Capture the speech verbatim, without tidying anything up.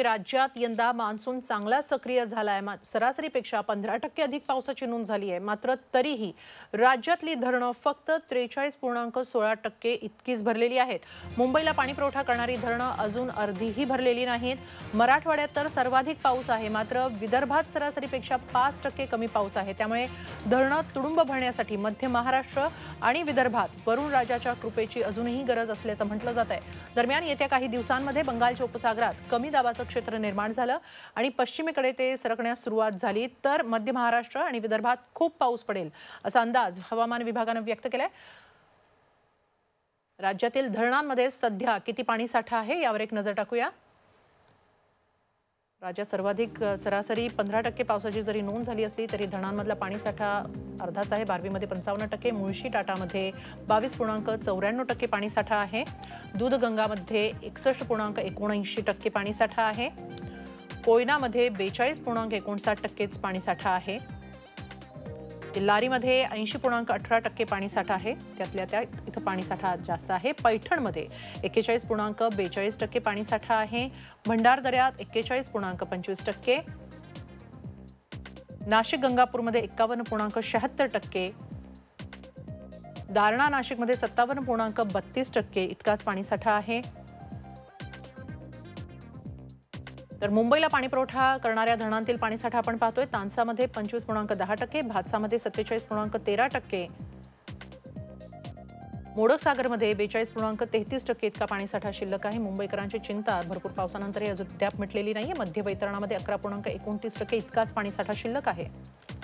की राज्यात यंदा मान्सून चांगला सक्रिय झाला आहे। सरासरीपेक्षा पंधरा टक्के अधिक पावसाची नोंद झाली आहे। मात्र तरीही राज्यातली धरणं फक्त त्रेचाळीस पूर्णांक सोळा टक्के इतकीच भरलेली आहेत। मुंबईला पाणी पुरवठा करणारी धरणं अजून अर्धीही भरलेली नाहीत। मराठवाड्यात तर सर्वाधिक पाऊस आहे, मात्र विदर्भात सरासरीपेक्षा पाच टक्के कमी पाऊस आहे। त्यामुळे धरणं तुडुंब भरण्यासाठी मध्य महाराष्ट्र आणि विदर्भात वरुण राजाच्या कृपेची अजूनही गरज असल्याचं म्हटलं जात आहे। दरम्यान येत्या काही दिवसांमध्ये बंगालच्या उपसागरात कमी दाबाचं क्षेत्र निर्माण झालं आणि पश्चिमेकडे ते सरकण्यास सुरुवात झाली तर मध्य महाराष्ट्र आणि विदर्भात खूप पाऊस पडेल असा अंदाज हवामान विभागाने व्यक्त केलाय। राज्यातील धरणांमध्ये सध्या किती पाणी साठा आहे यावर एक नजर टाकूया। राज्यात सर्वाधिक सरासरी पंधरा टक्के पावसाची जरी नोंद झाली असली तरी धरणांमधला पाणी साठा अर्धाच आहे। बारवीमध्ये पंचावन्न टक्के, मुळशी टाटामध्ये बावीस पूर्णांक चौऱ्याण्णव टक्के पाणी साठा आहे। दूधगंगामध्ये एकसष्ट पूर्णांक एकोणऐंशी टक्के पाणी साठा आहे। कोयनामध्ये बेचाळीस पूर्णांक एकोणसाठ टक्केच पाणी साठा आहे। लारीमध्ये ऐंशी पूर्णांक अठरा टक्के पाणी साठा आहे, त्यातल्या त्या इथं पाणी साठा जास्त आहे। पैठणमध्ये एक्केचाळीस पूर्णांक बेचाळीस टक्के पाणी साठा आहे। भंडारदऱ्यात एक्केचाळीस पूर्णांक पंचवीस टक्के, नाशिक गंगापूरमध्ये एक्कावन्न पूर्णांक शहात्तर टक्के, दारणा नाशिकमध्ये सत्तावन्न पूर्णांक बत्तीस टक्के इतकाच पाणी साठा आहे। तर मुंबईला पाणी पुरवठा करणाऱ्या धरणांतील पाणीसाठा आपण पाहतोय। तानसामध्ये पंचवीस पूर्णांक दहा टक्के, भातसामध्ये सत्तेचाळीस पूर्णांक तेरा टक्के, मोडकसागरमध्ये बेचाळीस पूर्णांक तेहतीस टक्के इतका पाणीसाठा शिल्लक आहे। मुंबईकरांची चिंता भरपूर पावसानंतरही अद्याप मिटलेली नाहीये। मध्य वैतरणामध्ये अकरा पूर्णांक एकोणतीस टक्के इतकाच पाणीसाठा शिल्लक आहे।